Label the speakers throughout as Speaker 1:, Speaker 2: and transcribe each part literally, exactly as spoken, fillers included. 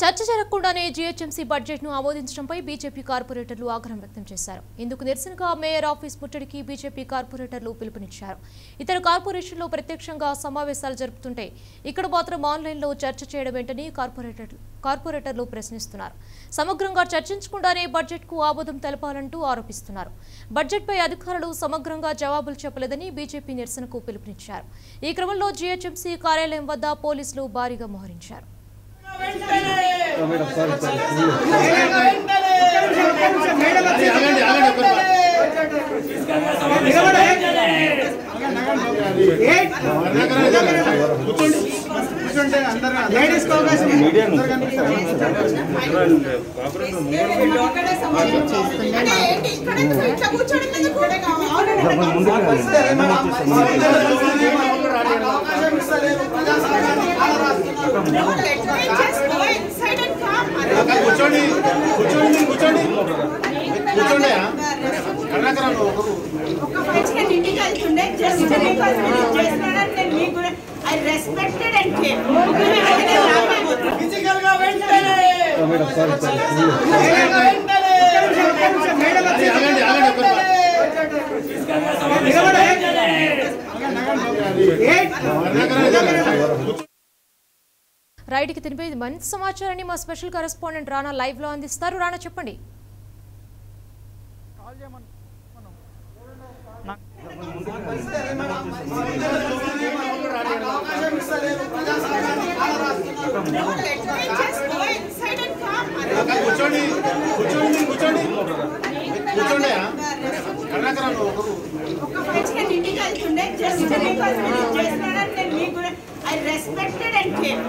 Speaker 1: చర్చ జరగకుండానే GHMC budget ను ఆమోదించడంపై BJP కార్పొరేటర్లు ఆగ్రహం వ్యక్తం చేశారు. ఇందుకు నిరసనగా మేయర్ ఆఫీస్ ముట్టడికి బీజేపీ కార్పొరేటర్లు పిలుపునిచ్చారు. ఇతర కార్పొరేషన్లు ప్రత్యక్షంగా సమావేశాలు జరుపుతుంటే ఇక్కడ మాత్రం ఆన్లైన్లో చర్చ చేయడం ఏంటని కార్పొరేటర్లు కార్పొరేటర్లు ప్రశ్నిస్తున్నారు. సమగ్రంగా చర్చించకుండానే బడ్జెట్ కు ఆమోదం తెలపాలంటూ ఆరోపిస్తున్నారు. బడ్జెట్ పై అధికారులు సమగ్రంగా జవాబులు చెప్పలేదని బీజేపీ నిరసనకు పిలుపునిచ్చారు. ఈ క్రమంలో జీహెచ్ఎంసీ కార్యాలయం వద్ద పోలీసులు భారీగా మోహరించారు.
Speaker 2: I respected and came.
Speaker 1: Right కి తినిపే మంచి సమాచారాన్ని మా స్పెషల్ కరెస్పాండెంట్ రానా లైవ్ లో అందిస్తారు. రానా చెప్పండి.
Speaker 2: I respected and came.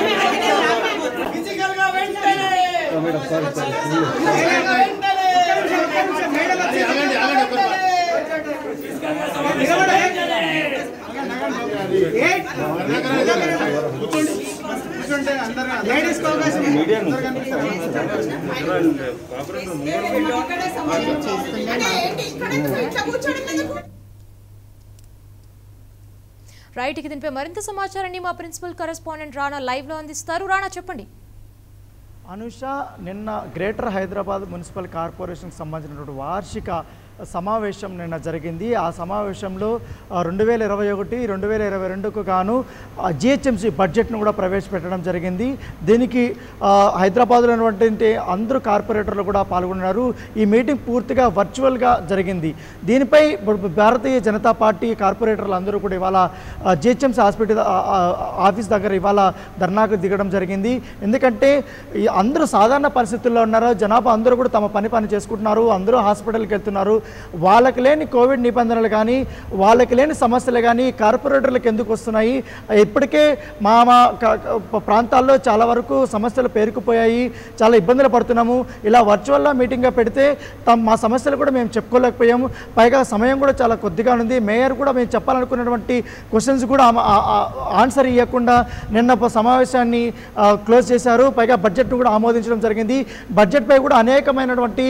Speaker 1: Right కి దీనిపై మరింత సమాచారాన్ని మా ప్రిన్సిపల్ కరెస్పాండెంట్ రానా లైవ్ లో అందిస్తారు. రానా చెప్పండి.
Speaker 3: అనుష, నిన్న గ్రేటర్ హైదరాబాద్ మున్సిపల్ కార్పొరేషన్కి సంబంధించినటువంటి వార్షిక సమావేశం నిన్న జరిగింది. ఆ సమావేశంలో రెండు వేల ఇరవై ఒకటి రెండు వేల ఇరవై రెండుకు గాను జిహెచ్ఎంసీ బడ్జెట్ను కూడా ప్రవేశపెట్టడం జరిగింది. దీనికి హైదరాబాద్లో ఉన్నటువంటి అందరూ కార్పొరేటర్లు కూడా పాల్గొన్నారు. ఈ మీటింగ్ పూర్తిగా వర్చువల్గా జరిగింది. దీనిపై భారతీయ జనతా పార్టీ కార్పొరేటర్లు అందరూ కూడా ఇవాళ జిహెచ్ఎంసీ హాస్పిటల్ ఆఫీస్ దగ్గర ఇవాళ ధర్నాకు దిగడం జరిగింది. ఎందుకంటే అందరూ సాధారణ పరిస్థితుల్లో ఉన్నారు. జనాభా అందరూ కూడా తమ పని పని చేసుకుంటున్నారు. అందరూ హాస్పిటల్కి వెళ్తున్నారు. వాళ్ళకి లేని కోవిడ్ నిబంధనలు కానీ వాళ్ళకి లేని సమస్యలు కానీ కార్పొరేటర్లకు ఎందుకు వస్తున్నాయి? ఇప్పటికే మా మా ప్రాంతాల్లో చాలా వరకు సమస్యలు పేరుకుపోయాయి. చాలా ఇబ్బందులు పడుతున్నాము. ఇలా వర్చువల్గా మీటింగ్గా పెడితే తమ మా సమస్యలు కూడా మేము చెప్పుకోలేకపోయాము. పైగా సమయం కూడా చాలా కొద్దిగా ఉంది. మేయర్ కూడా మేము చెప్పాలనుకున్నటువంటి క్వశ్చన్స్ కూడా ఆన్సర్ ఇవ్వకుండా నిన్న సమావేశాన్ని క్లోజ్ చేశారు. పైగా బడ్జెట్ కూడా ఆమోదించడం జరిగింది. బడ్జెట్పై కూడా అనేకమైనటువంటి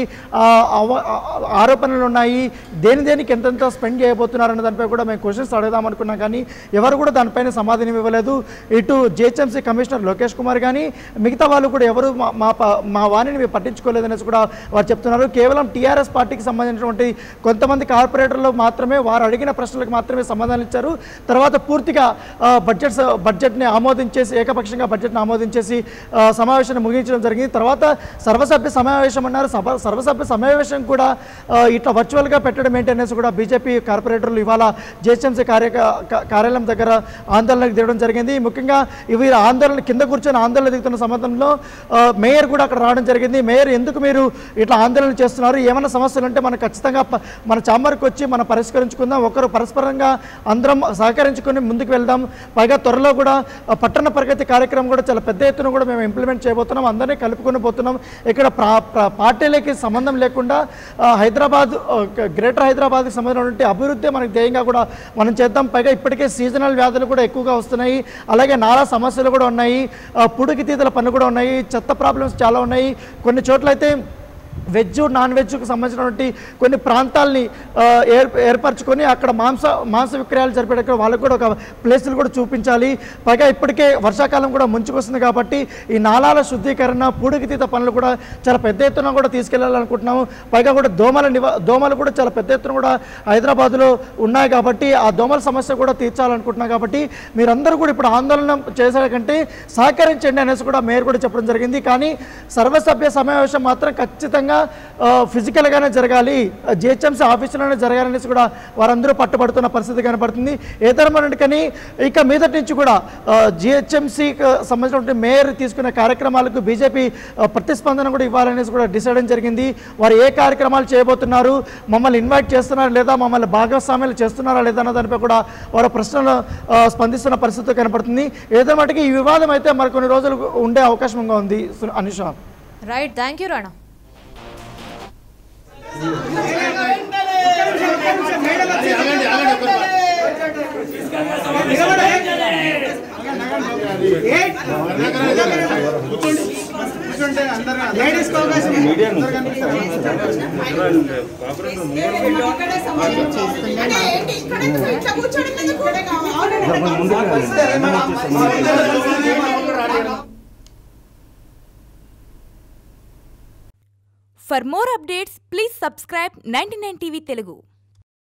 Speaker 3: ఆరోపణలు ఉన్నాయి. దేని దేనికి ఎంతెంత స్పెండ్ చేయబోతున్నారన్న దానిపై కూడా మేము క్వశ్చన్స్ అడుగుదాం అనుకున్నాం, కానీ ఎవరు కూడా దానిపైన సమాధానం ఇవ్వలేదు. ఇటు జిహెచ్ఎంసీ కమిషనర్ లోకేష్ కుమార్ కానీ మిగతా వాళ్ళు కూడా ఎవరు మా మా వాణిని మేము పట్టించుకోలేదనేసి కూడా వారు చెప్తున్నారు. కేవలం టీఆర్ఎస్ పార్టీకి సంబంధించినటువంటి కొంతమంది కార్పొరేటర్లు మాత్రమే వారు అడిగిన ప్రశ్నలకు మాత్రమే సమాధానం ఇచ్చారు. తర్వాత పూర్తిగా బడ్జెట్స్ బడ్జెట్ని ఆమోదించేసి ఏకపక్షంగా బడ్జెట్ని ఆమోదించేసి సమావేశాన్ని ముగించడం జరిగింది. తర్వాత సర్వసభ్య సమావేశం అన్నారు. సభ సర్వసభ్య సమావేశం కూడా ఇట్లా వర్చువల్గా పెట్టడం ఏంటనేసి కూడా బీజేపీ కార్పొరేటర్లు ఇవాళ జిహెచ్ఎంసీ కార్య కార్యాలయం దగ్గర ఆందోళనకు దిగడం జరిగింది. ముఖ్యంగా ఇవి ఆందోళన కింద కూర్చొని ఆందోళన దిగుతున్న సందర్భంలో మేయర్ కూడా అక్కడ రావడం జరిగింది. మేయర్, ఎందుకు మీరు ఇట్లా ఆందోళన చేస్తున్నారు? ఏమైనా సమస్యలు ఉంటే మనం ఖచ్చితంగా మన ఛాంబర్కి వచ్చి మనం పరిష్కరించుకుందాం. ఒకరు పరస్పరంగా అందరం సహకరించుకొని ముందుకు వెళ్దాం. పైగా త్వరలో కూడా పట్టణ ప్రగతి కార్యక్రమం కూడా చాలా పెద్ద ఎత్తున కూడా మేము ఇంప్లిమెంట్ చేయబోతున్నాం. అందరినీ కలుపుకొని పోతున్నాం. ఇక్కడ పార్టీలకి సంబంధం లేకుండా హైదరాబాద్ గ్రేటర్ హైదరాబాద్కి సంబంధించినటువంటి అభివృద్ధి మనకి ధ్యేయంగా కూడా మనం చేద్దాం. పైగా ఇప్పటికే సీజనల్ వ్యాధులు కూడా ఎక్కువగా వస్తున్నాయి. అలాగే నానా సమస్యలు కూడా ఉన్నాయి. పుడుకి తీతల పన్ను కూడా ఉన్నాయి. చెత్త ప్రాబ్లమ్స్ చాలా ఉన్నాయి. కొన్ని చోట్ల అయితే వెజ్ నాన్ వెజ్కు సంబంధించినటువంటి కొన్ని ప్రాంతాలని ఏర్ ఏర్పరచుకొని అక్కడ మాంస మాంస విక్రయాలు జరిపేటప్పుడు వాళ్ళకు కూడా ఒక ప్లేసులు కూడా చూపించాలి. పైగా ఇప్పటికే వర్షాకాలం కూడా ముంచుకొస్తుంది కాబట్టి ఈ నాలాల శుద్ధీకరణ పూడికితీత పనులు కూడా చాలా పెద్ద ఎత్తున కూడా తీసుకెళ్లాలనుకుంటున్నాము. పైగా కూడా దోమల నివా దోమలు కూడా చాలా పెద్ద ఎత్తున కూడా హైదరాబాద్లో ఉన్నాయి కాబట్టి ఆ దోమల సమస్య కూడా తీర్చాలనుకుంటున్నాం. కాబట్టి మీరందరూ కూడా ఇప్పుడు ఆందోళన చేసే కంటే సహకరించండి అనేసి కూడా మేయర్ కూడా చెప్పడం జరిగింది. కానీ సర్వసభ్య సమావేశం మాత్రం ఖచ్చితంగా ఫిజికల్గానే జరగాలి, జిహెచ్ఎంసీ ఆఫీసులోనే జరగాలనేసి కూడా వారందరూ పట్టుబడుతున్న పరిస్థితి కనపడుతుంది. ఏదైనా కానీ ఇక మీదటి నుంచి కూడా జిహెచ్ఎంసీకి సంబంధించినటువంటి మేయర్ తీసుకునే కార్యక్రమాలకు బీజేపీ ప్రతిస్పందన కూడా ఇవ్వాలనేసి కూడా డిసైడ్ అయ్యడం జరిగింది. వారు ఏ కార్యక్రమాలు చేయబోతున్నారు, మమ్మల్ని ఇన్వైట్ చేస్తున్నారు లేదా మమ్మల్ని భాగస్వామ్యాలు చేస్తున్నారా లేదా అన్న దానిపై కూడా వారు ప్రశ్నలు స్పందిస్తున్న పరిస్థితి కనపడుతుంది. ఏదైనా ఈ వివాదం అయితే మరికొన్ని రోజులు ఉండే అవకాశంగా ఉంది. Anusha,
Speaker 1: right, thank you Rana.
Speaker 4: For more updates, please subscribe ninety-nine T V Telugu.